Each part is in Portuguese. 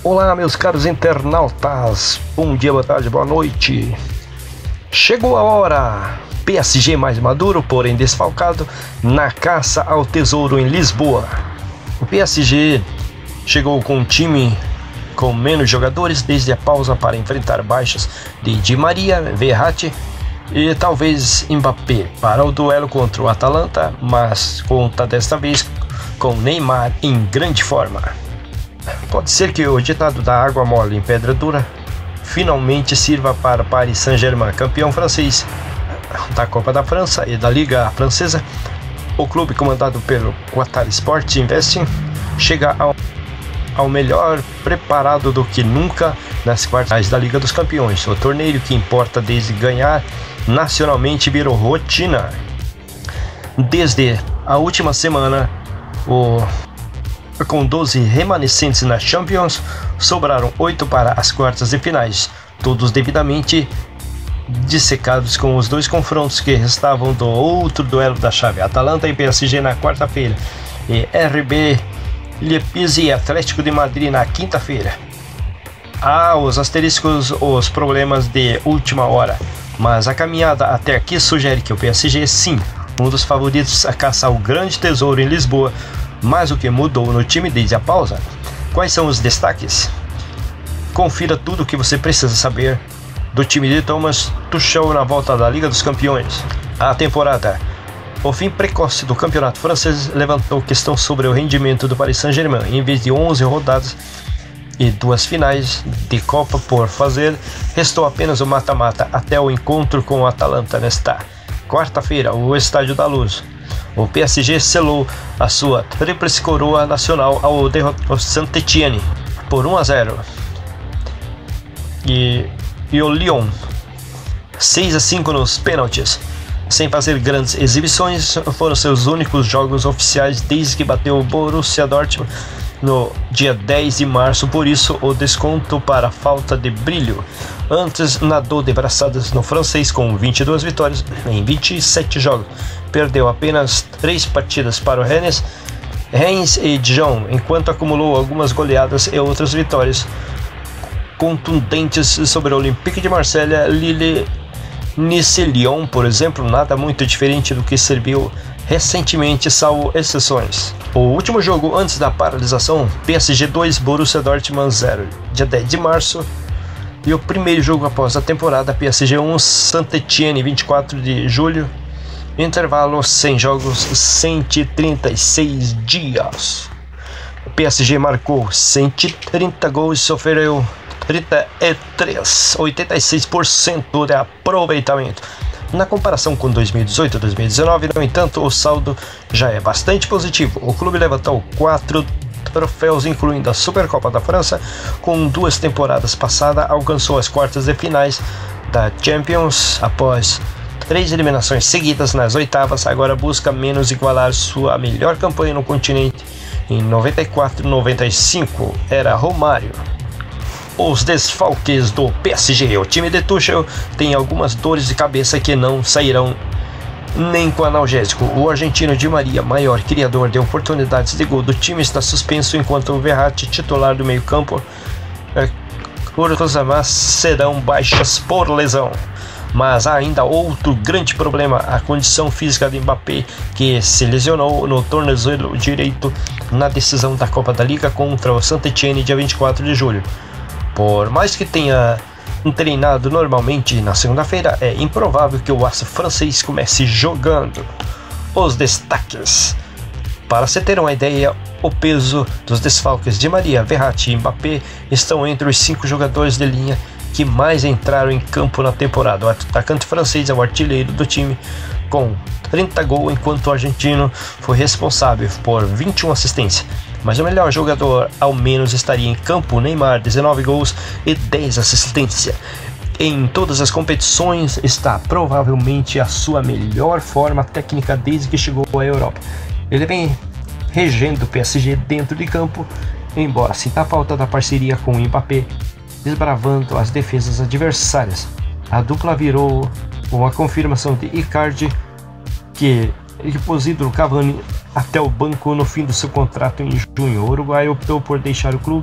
Olá, meus caros internautas, bom dia, boa tarde, boa noite. Chegou a hora. PSG mais maduro, porém desfalcado, na caça ao tesouro em Lisboa. O PSG chegou com um time com menos jogadores desde a pausa para enfrentar baixas de Di Maria, Verratti e talvez Mbappé para o duelo contra o Atalanta, mas conta desta vez com Neymar em grande forma. Pode ser que o ditado da água mole em pedra dura finalmente sirva para Paris Saint-Germain, campeão francês da Copa da França e da Liga Francesa. O clube comandado pelo Qatar Sport Investing chega ao melhor preparado do que nunca nas quartas da Liga dos Campeões. O torneio que importa desde ganhar nacionalmente virou rotina. Desde a última semana, com 12 remanescentes na Champions, sobraram 8 para as quartas de finais, todos devidamente dissecados com os dois confrontos que restavam do outro duelo da chave, Atalanta e PSG na quarta-feira e RB Leipzig e Atlético de Madrid na quinta-feira. Os asteriscos, os problemas de última hora, mas a caminhada até aqui sugere que o PSG, sim, um dos favoritos a caçar o grande tesouro em Lisboa. Mas o que mudou no time desde a pausa? Quais são os destaques? Confira tudo o que você precisa saber do time de Thomas Tuchel na volta da Liga dos Campeões. A temporada. O fim precoce do campeonato francês levantou questão sobre o rendimento do Paris Saint-Germain. Em vez de 11 rodadas e 2 finais de Copa por fazer, restou apenas o mata-mata até o encontro com o Atalanta nesta quarta-feira, o Estádio da Luz. O PSG selou a sua tríplice coroa nacional ao derrotar o Saint-Etienne por 1-0 e o Lyon 6-5 nos pênaltis. Sem fazer grandes exibições, foram seus únicos jogos oficiais desde que bateu o Borussia Dortmund no dia 10 de março, por isso o desconto para falta de brilho. Antes nadou de braçadas no francês com 22 vitórias em 27 jogos. Perdeu apenas 3 partidas para o Reims e Dijon, enquanto acumulou algumas goleadas e outras vitórias contundentes sobre o Olympique de Marselha, Lille, Nice e Lyon, por exemplo, nada muito diferente do que serviu recentemente, salvo exceções. O último jogo antes da paralisação, PSG 2, Borussia Dortmund 0, dia 10 de março. E o primeiro jogo após a temporada, PSG 1, Saint-Etienne, 24 de julho. Intervalo sem jogos, 136 dias. O PSG marcou 130 gols e sofreu 86% de aproveitamento. Na comparação com 2018 e 2019, no entanto, o saldo já é bastante positivo. O clube levantou 4 troféus, incluindo a Supercopa da França. Com 2 temporadas passadas, alcançou as quartas de finais da Champions após 3 eliminações seguidas nas oitavas. Agora busca menos igualar sua melhor campanha no continente em 94-95, era Romário. Os desfalques do PSG. O time de Tuchel tem algumas dores de cabeça que não sairão nem com analgésico. O argentino Di Maria, maior criador de oportunidades de gol do time, está suspenso, enquanto o Verratti, titular do meio-campo, Kurzawa serão baixas por lesão. Mas há ainda outro grande problema: a condição física de Mbappé, que se lesionou no tornozelo direito na decisão da Copa da Liga contra o Saint-Etienne dia 24 de julho. Por mais que tenha treinado normalmente na segunda-feira, é improvável que o aço francês comece jogando. Os destaques. Para se ter uma ideia, o peso dos desfalques de Maria, Verratti e Mbappé estão entre os 5 jogadores de linha que mais entraram em campo na temporada. O atacante francês é o artilheiro do time com 30 gols, enquanto o argentino foi responsável por 21 assistências. Mas o melhor jogador ao menos estaria em campo, Neymar, 19 gols e 10 assistências. Em todas as competições está provavelmente a sua melhor forma técnica desde que chegou à Europa. Ele vem regendo o PSG dentro de campo, embora sinta a falta da parceria com o Mbappé, desbravando as defesas adversárias. A dupla virou uma confirmação de Icardi, que pôs ídolo Cavani até o banco no fim do seu contrato em junho. O uruguaio optou por deixar o clube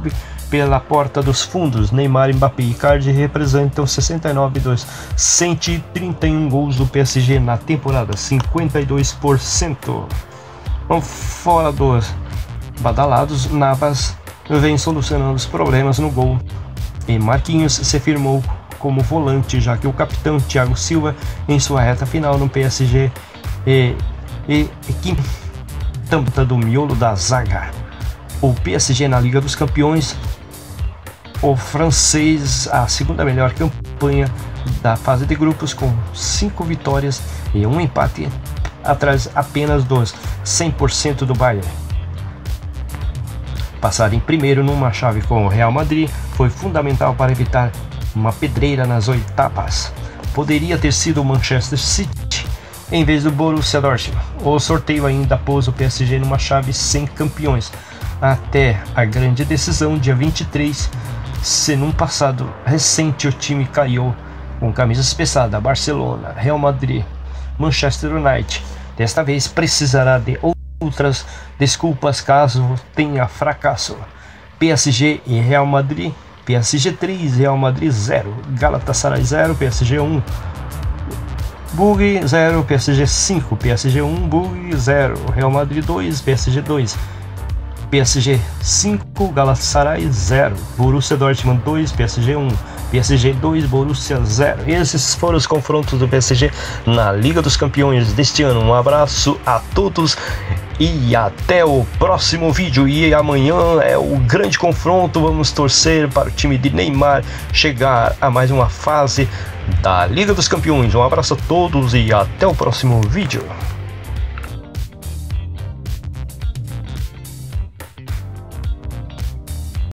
pela porta dos fundos. Neymar, Mbappé e Icardi representam 69 dos 131 gols do PSG na temporada, 52%. Fora dos badalados, Navas vem solucionando os problemas no gol e Marquinhos se firmou como volante, já que o capitão Thiago Silva, em sua reta final no PSG, equipe tampa do miolo da zaga. O PSG na Liga dos Campeões, o francês, a segunda melhor campanha da fase de grupos, com 5 vitórias e 1 empate, atrás apenas dos 100% do Bayern. Passar em primeiro numa chave com o Real Madrid foi fundamental para evitar uma pedreira nas oitavas. Poderia ter sido o Manchester City em vez do Borussia Dortmund. O sorteio ainda pôs o PSG numa chave sem campeões, até a grande decisão dia 23, se num passado recente o time caiu com camisas pesadas, Barcelona, Real Madrid, Manchester United. Desta vez precisará de outras desculpas caso tenha fracasso. PSG e Real Madrid, PSG 3, Real Madrid 0, Galatasaray 0, PSG 1, Bug 0, PSG 5, PSG 1, Bug 0, Real Madrid 2, PSG 2, PSG 5, Galatasaray 0, Borussia Dortmund 2, PSG 1, PSG 2, Borussia 0. Esses foram os confrontos do PSG na Liga dos Campeões deste ano. Um abraço a todos e até o próximo vídeo. E amanhã é o grande confronto. Vamos torcer para o time de Neymar chegar a mais uma fase da Liga dos Campeões. Um abraço a todos e até o próximo vídeo.